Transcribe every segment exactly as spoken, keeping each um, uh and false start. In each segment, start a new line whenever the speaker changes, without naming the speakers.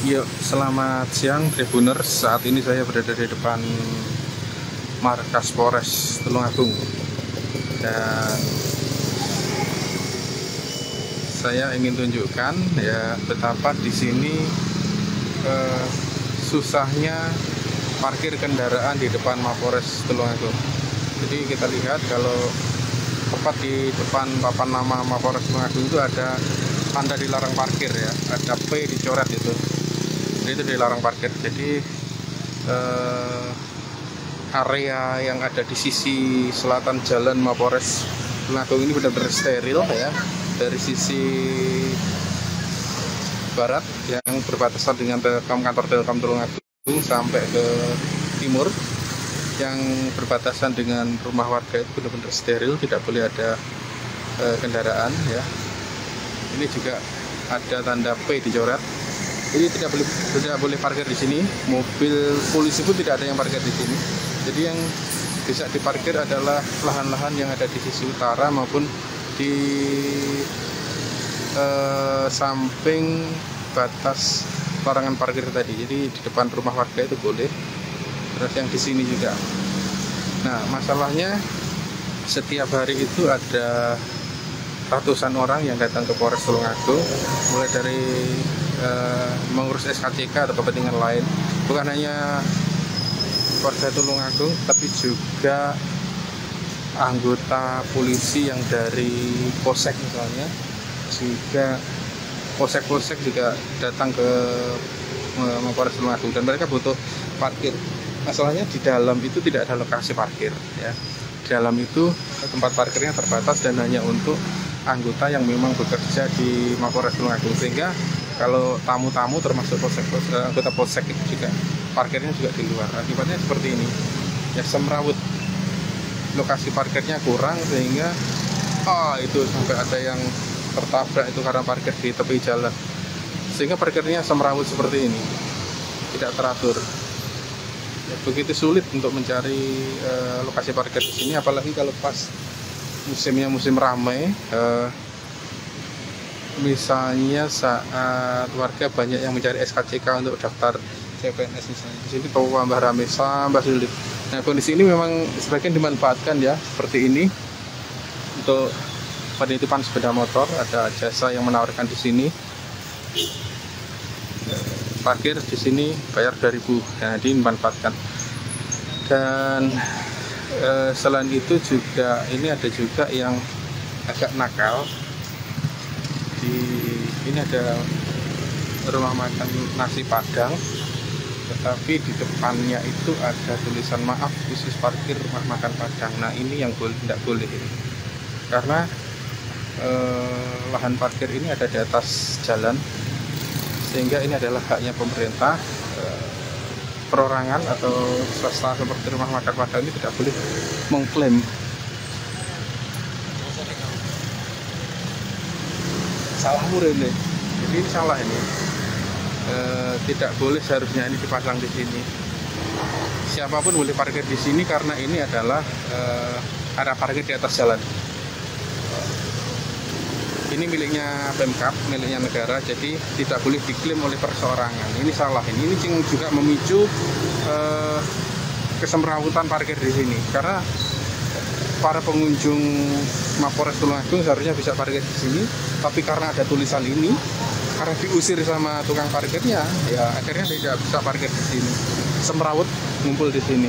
Yuk, selamat siang Tribuners. Saat ini saya berada di depan markas Polres Tulungagung dan saya ingin tunjukkan ya betapa di sini eh, susahnya parkir kendaraan di depan Mapolres Tulungagung. Jadi kita lihat kalau tepat di depan papan nama Mapolres Tulungagung itu ada tanda dilarang parkir ya, ada P dicoret itu. Jadi itu dilarang parkir. Jadi eh, area yang ada di sisi selatan jalan Mapolres Tulungagung ini benar-benar steril ya. Dari sisi barat yang berbatasan dengan Telkom, kantor Telkom Tulungagung, sampai ke timur yang berbatasan dengan rumah warga itu benar-benar steril, tidak boleh ada eh, kendaraan ya. Ini juga ada tanda P dicoret. Jadi tidak boleh tidak boleh parkir di sini. Mobil polisi pun tidak ada yang parkir di sini. Jadi yang bisa diparkir adalah lahan-lahan yang ada di sisi utara maupun di eh, samping batas larangan parkir tadi. Jadi di depan rumah warga itu boleh. Terus yang di sini juga. Nah, masalahnya setiap hari itu ada ratusan orang yang datang ke Polres Tulungagung, mulai dari Uh, mengurus S K C K atau kepentingan lain. Bukan hanya warga Tulungagung, tapi juga anggota polisi yang dari Polsek misalnya, juga Polsek-Polsek juga datang ke Mapolres Tulungagung dan mereka butuh parkir. Masalahnya di dalam itu tidak ada lokasi parkir ya. Di dalam itu tempat parkirnya terbatas dan hanya untuk anggota yang memang bekerja di Mapolres Tulungagung, sehingga kalau tamu-tamu termasuk polsek, anggota polsek itu juga parkirnya juga di luar. Akibatnya seperti ini ya, semrawut, lokasi parkirnya kurang sehingga oh itu sampai ada yang tertabrak itu karena parkir di tepi jalan, sehingga parkirnya semrawut seperti ini, tidak teratur ya. Begitu sulit untuk mencari eh, lokasi parkir di sini, apalagi kalau pas musimnya musim ramai eh, misalnya saat warga banyak yang mencari S K C K untuk daftar C P N S misalnya. Di sini tambah ramai, tambah sulit. Nah, kondisi ini memang sebagian dimanfaatkan ya, seperti ini untuk penitipan sepeda motor. Ada jasa yang menawarkan di sini. Parkir di sini bayar dua ribu. Nah, dimanfaatkan. Dan eh, selain itu juga ini ada juga yang agak nakal. Di, ini ada rumah makan nasi Padang, tetapi di depannya itu ada tulisan maaf khusus parkir rumah makan Padang. Nah, ini yang boleh tidak boleh ini, karena eh, lahan parkir ini ada di atas jalan, sehingga ini adalah haknya pemerintah. Eh, perorangan atau swasta seperti rumah makan Padang ini tidak boleh mengklaim. Salahmu ini, jadi ini salah ini. E, tidak boleh seharusnya ini dipasang di sini. Siapapun boleh parkir di sini karena ini adalah e, area parkir di atas jalan. Ini miliknya Pemkab, miliknya negara, jadi tidak boleh diklaim oleh perseorangan. Ini salah ini. Ini juga memicu e, kesemrawutan parkir di sini, karena para pengunjung Mapolres Tulungagung seharusnya bisa parkir di sini, tapi karena ada tulisan ini, karena diusir sama tukang parkirnya, ya akhirnya tidak bisa parkir di sini. Semrawut ngumpul di sini.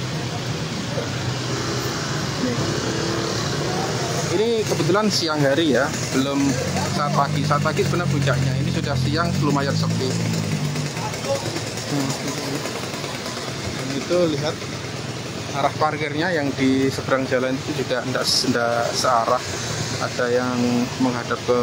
Nih. Ini kebetulan siang hari ya, belum saat pagi. Saat pagi sebenarnya puncaknya. Ini sudah siang, lumayan sepi. Hmm. Dan itu lihat arah parkirnya yang di seberang jalan itu juga tidak searah. Ada yang menghadap ke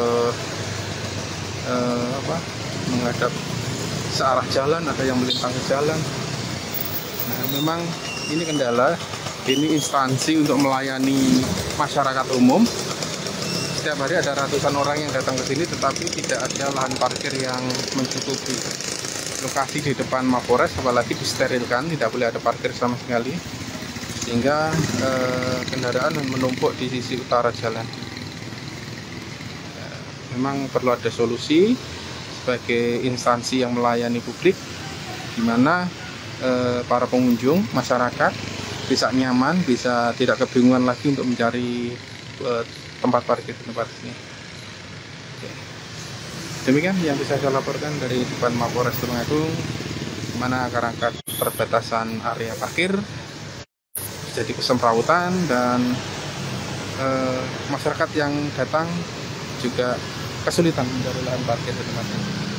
eh, apa? menghadap searah jalan, ada yang melintang ke jalan. Nah, memang ini kendala. Ini instansi untuk melayani masyarakat umum. Setiap hari ada ratusan orang yang datang ke sini, tetapi tidak ada lahan parkir yang mencukupi. Lokasi di depan Mapolres apalagi disterilkan, tidak boleh ada parkir sama sekali, sehingga eh, kendaraan menumpuk di sisi utara jalan. Memang perlu ada solusi sebagai instansi yang melayani publik, di mana eh, para pengunjung, masyarakat bisa nyaman, bisa tidak kebingungan lagi untuk mencari eh, tempat parkir di tempat ini. Oke. Demikian yang bisa saya laporkan dari depan Mapolres Tulungagung, di mana karena perbatasan area parkir jadi kesemrawutan dan eh, masyarakat yang datang juga kesulitan mencari lahan parkir di tempat ini.